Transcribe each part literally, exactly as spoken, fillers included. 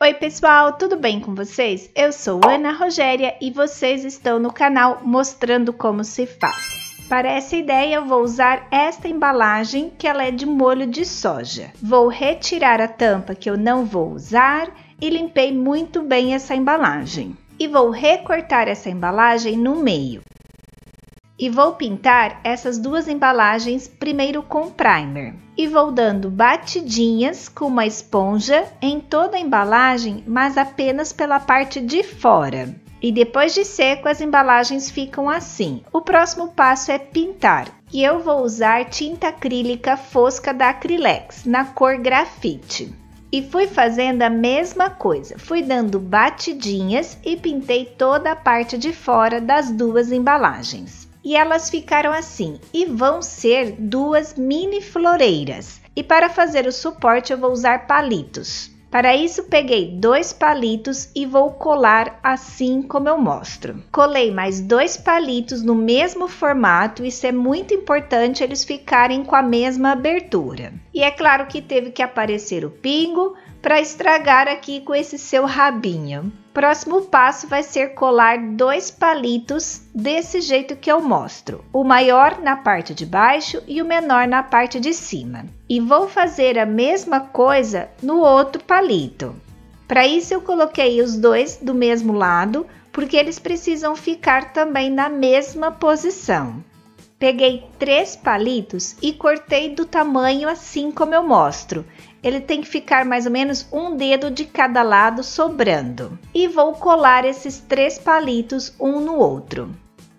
Oi pessoal, tudo bem com vocês? Eu sou Ana Rogéria e vocês estão no canal Mostrando Como Se Faz. Para essa ideia eu vou usar esta embalagem que ela é de molho de soja. Vou retirar a tampa que eu não vou usar e limpei muito bem essa embalagem. E vou recortar essa embalagem no meio. E vou pintar essas duas embalagens primeiro com primer. E vou dando batidinhas com uma esponja em toda a embalagem, mas apenas pela parte de fora. E depois de seco, as embalagens ficam assim. O próximo passo é pintar. E eu vou usar tinta acrílica fosca da Acrylex, na cor grafite. E fui fazendo a mesma coisa. Fui dando batidinhas e pintei toda a parte de fora das duas embalagens. E elas ficaram assim, e vão ser duas mini floreiras. E para fazer o suporte eu vou usar palitos. Para isso peguei dois palitos e vou colar assim como eu mostro. Colei mais dois palitos no mesmo formato, isso é muito importante eles ficarem com a mesma abertura. E é claro que teve que aparecer o pingo para estragar aqui com esse seu rabinho. Próximo passo vai ser colar dois palitos desse jeito que eu mostro, o maior na parte de baixo e o menor na parte de cima. E vou fazer a mesma coisa no outro palito. Para isso eu coloquei os dois do mesmo lado, porque eles precisam ficar também na mesma posição. Peguei três palitos e cortei do tamanho assim como eu mostro. Ele tem que ficar mais ou menos um dedo de cada lado sobrando. E vou colar esses três palitos um no outro.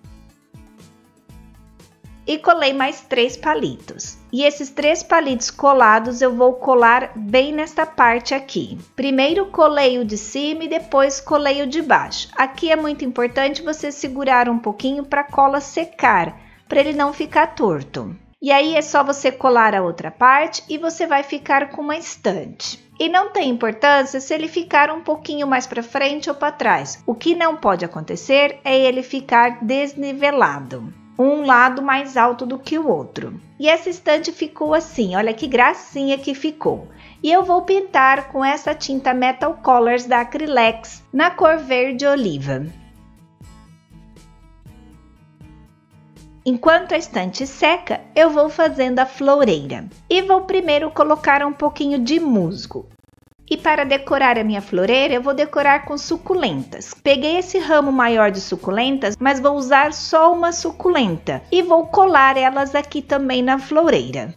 E colei mais três palitos. E esses três palitos colados eu vou colar bem nesta parte aqui. Primeiro colei o de cima e depois colei o de baixo. Aqui é muito importante você segurar um pouquinho para a cola secar, para ele não ficar torto. E aí é só você colar a outra parte e você vai ficar com uma estante. E não tem importância se ele ficar um pouquinho mais para frente ou para trás. O que não pode acontecer é ele ficar desnivelado, um lado mais alto do que o outro. E essa estante ficou assim, olha que gracinha que ficou. E eu vou pintar com essa tinta Metal Colors da Acrylex na cor verde oliva. Enquanto a estante seca, eu vou fazendo a floreira. E vou primeiro colocar um pouquinho de musgo. E para decorar a minha floreira, eu vou decorar com suculentas. Peguei esse ramo maior de suculentas, mas vou usar só uma suculenta. E vou colar elas aqui também na floreira.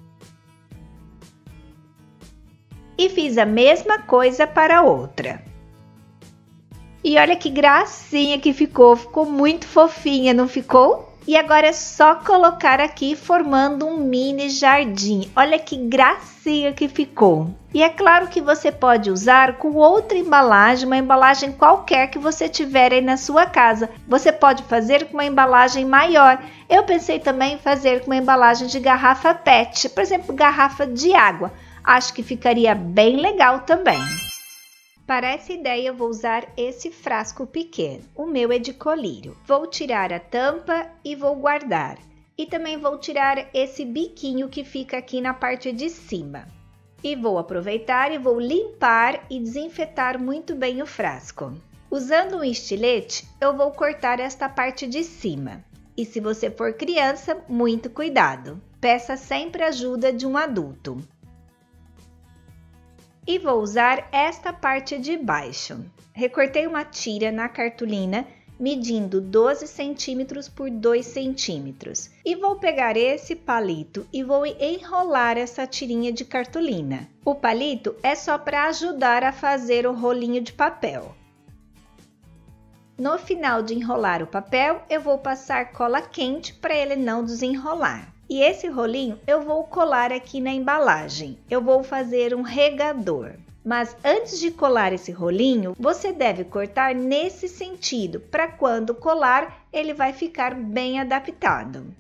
E fiz a mesma coisa para a outra. E olha que gracinha que ficou, ficou muito fofinha, não ficou? E agora é só colocar aqui formando um mini jardim. Olha que gracinha que ficou. E é claro que você pode usar com outra embalagem, uma embalagem qualquer que você tiver aí na sua casa. Você pode fazer com uma embalagem maior. Eu pensei também em fazer com uma embalagem de garrafa pet, por exemplo, garrafa de água. Acho que ficaria bem legal também. Para essa ideia eu vou usar esse frasco pequeno, o meu é de colírio. Vou tirar a tampa e vou guardar. E também vou tirar esse biquinho que fica aqui na parte de cima. E vou aproveitar e vou limpar e desinfetar muito bem o frasco. Usando um estilete, eu vou cortar esta parte de cima. E se você for criança, muito cuidado. Peça sempre a ajuda de um adulto. E vou usar esta parte de baixo. Recortei uma tira na cartolina, medindo doze centímetros por dois centímetros. E vou pegar esse palito e vou enrolar essa tirinha de cartolina. O palito é só para ajudar a fazer o rolinho de papel. No final de enrolar o papel, eu vou passar cola quente para ele não desenrolar. E esse rolinho eu vou colar aqui na embalagem. Eu vou fazer um regador. Mas antes de colar esse rolinho, você deve cortar nesse sentido, para quando colar, ele vai ficar bem adaptado.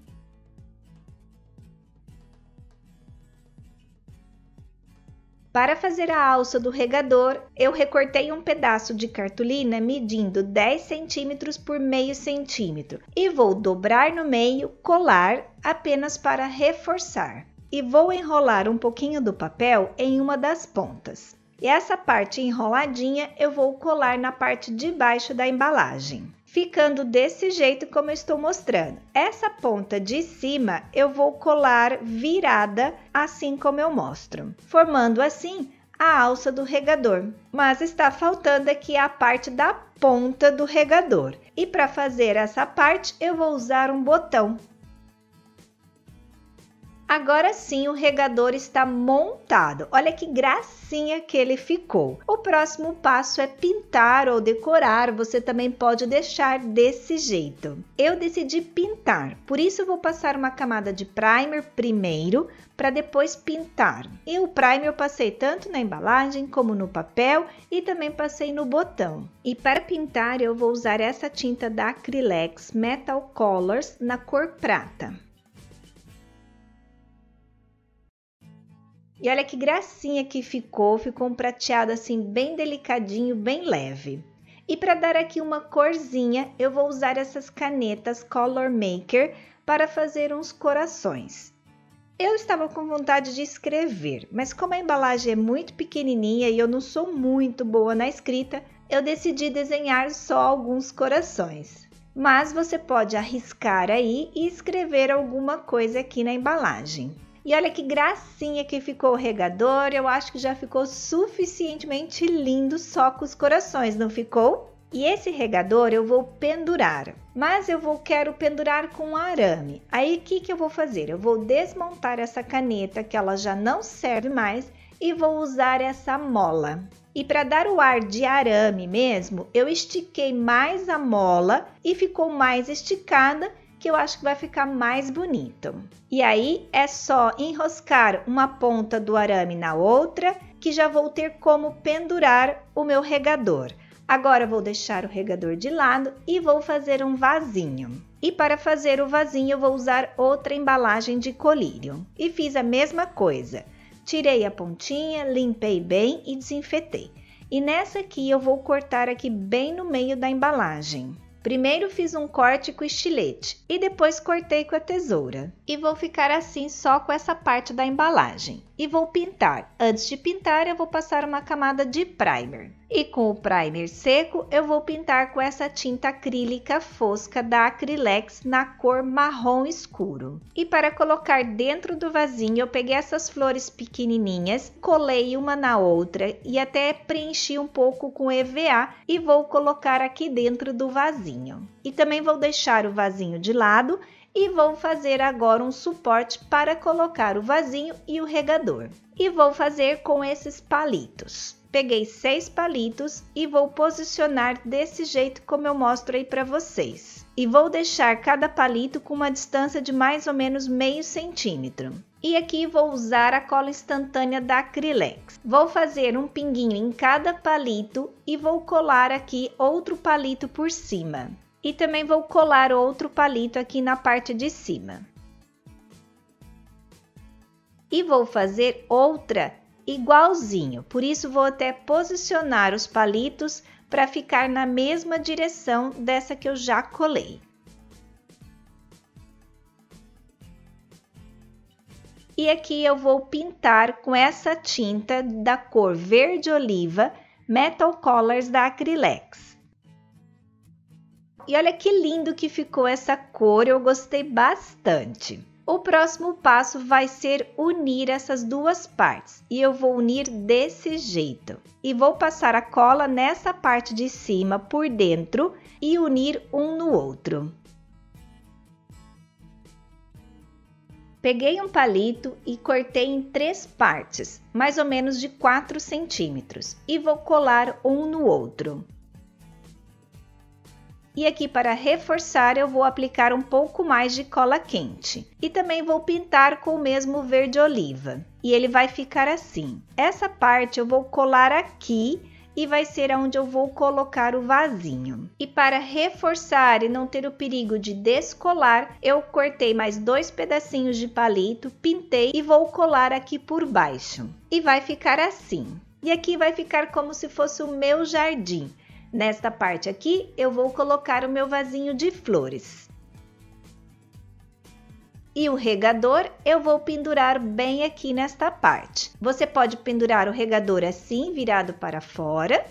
Para fazer a alça do regador, eu recortei um pedaço de cartolina medindo dez centímetros por meio centímetro e vou dobrar no meio, colar apenas para reforçar. E vou enrolar um pouquinho do papel em uma das pontas. E essa parte enroladinha eu vou colar na parte de baixo da embalagem, ficando desse jeito como eu estou mostrando. Essa ponta de cima eu vou colar virada, assim como eu mostro, formando assim a alça do regador. Mas está faltando aqui a parte da ponta do regador. E para fazer essa parte eu vou usar um botão. Agora sim o regador está montado. Olha que gracinha que ele ficou. O próximo passo é pintar ou decorar. Você também pode deixar desse jeito. Eu decidi pintar, por isso eu vou passar uma camada de primer primeiro para depois pintar. E o primer eu passei tanto na embalagem como no papel e também passei no botão. E para pintar eu vou usar essa tinta da Acrylex Metal Colors na cor prata. E olha que gracinha que ficou, ficou um prateado assim bem delicadinho, bem leve. E para dar aqui uma corzinha, eu vou usar essas canetas Color Maker para fazer uns corações. Eu estava com vontade de escrever, mas como a embalagem é muito pequenininha e eu não sou muito boa na escrita, eu decidi desenhar só alguns corações. Mas você pode arriscar aí e escrever alguma coisa aqui na embalagem. E olha que gracinha que ficou o regador, eu acho que já ficou suficientemente lindo só com os corações, não ficou? E esse regador eu vou pendurar, mas eu vou quero pendurar com arame. Aí o que que eu vou fazer? Eu vou desmontar essa caneta que ela já não serve mais e vou usar essa mola. E para dar o ar de arame mesmo, eu estiquei mais a mola e ficou mais esticada, que eu acho que vai ficar mais bonito. E aí é só enroscar uma ponta do arame na outra, que já vou ter como pendurar o meu regador. Agora vou deixar o regador de lado e vou fazer um vasinho. E para fazer o vasinho eu vou usar outra embalagem de colírio. E fiz a mesma coisa. Tirei a pontinha, limpei bem e desinfetei. E nessa aqui eu vou cortar aqui bem no meio da embalagem. Primeiro fiz um corte com estilete e depois cortei com a tesoura. E vou ficar assim só com essa parte da embalagem. E vou pintar. Antes de pintar eu vou passar uma camada de primer. E com o primer seco eu vou pintar com essa tinta acrílica fosca da Acrylex na cor marrom escuro. E para colocar dentro do vasinho eu peguei essas flores pequenininhas, colei uma na outra e até preenchi um pouco com E V A e vou colocar aqui dentro do vasinho. E também vou deixar o vasinho de lado e vou fazer agora um suporte para colocar o vasinho e o regador. E vou fazer com esses palitos. Peguei seis palitos e vou posicionar desse jeito como eu mostro aí para vocês. E vou deixar cada palito com uma distância de mais ou menos meio centímetro. E aqui vou usar a cola instantânea da Acrylex. Vou fazer um pinguinho em cada palito e vou colar aqui outro palito por cima. E também vou colar outro palito aqui na parte de cima. E vou fazer outra igualzinho, por isso vou até posicionar os palitos para ficar na mesma direção dessa que eu já colei. E aqui eu vou pintar com essa tinta da cor verde oliva Metal Colors da Acrylex. E olha que lindo que ficou essa cor, eu gostei bastante. O próximo passo vai ser unir essas duas partes e eu vou unir desse jeito. E vou passar a cola nessa parte de cima por dentro e unir um no outro. Peguei um palito e cortei em três partes, mais ou menos de quatro centímetros, e vou colar um no outro. E aqui para reforçar eu vou aplicar um pouco mais de cola quente. E também vou pintar com o mesmo verde oliva. E ele vai ficar assim. Essa parte eu vou colar aqui e vai ser onde eu vou colocar o vasinho. E para reforçar e não ter o perigo de descolar, eu cortei mais dois pedacinhos de palito, pintei e vou colar aqui por baixo. E vai ficar assim. E aqui vai ficar como se fosse o meu jardim. Nesta parte aqui, eu vou colocar o meu vasinho de flores. E o regador eu vou pendurar bem aqui nesta parte. Você pode pendurar o regador assim, virado para fora.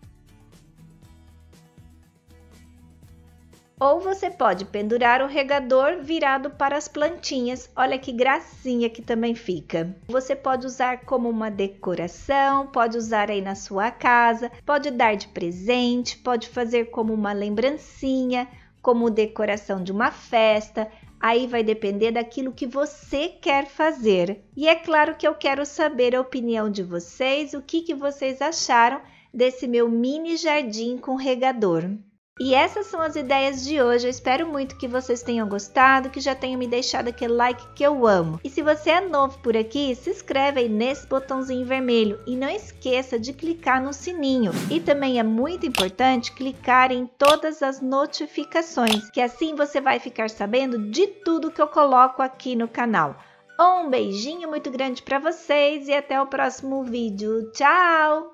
Ou você pode pendurar o regador virado para as plantinhas. Olha que gracinha que também fica. Você pode usar como uma decoração, pode usar aí na sua casa, pode dar de presente, pode fazer como uma lembrancinha, como decoração de uma festa. Aí vai depender daquilo que você quer fazer. E é claro que eu quero saber a opinião de vocês, o que, que vocês acharam desse meu mini jardim com regador. E essas são as ideias de hoje. Eu espero muito que vocês tenham gostado, que já tenham me deixado aquele like que eu amo. E se você é novo por aqui, se inscreve aí nesse botãozinho vermelho e não esqueça de clicar no sininho. E também é muito importante clicar em todas as notificações, que assim você vai ficar sabendo de tudo que eu coloco aqui no canal. Um beijinho muito grande para vocês e até o próximo vídeo. Tchau!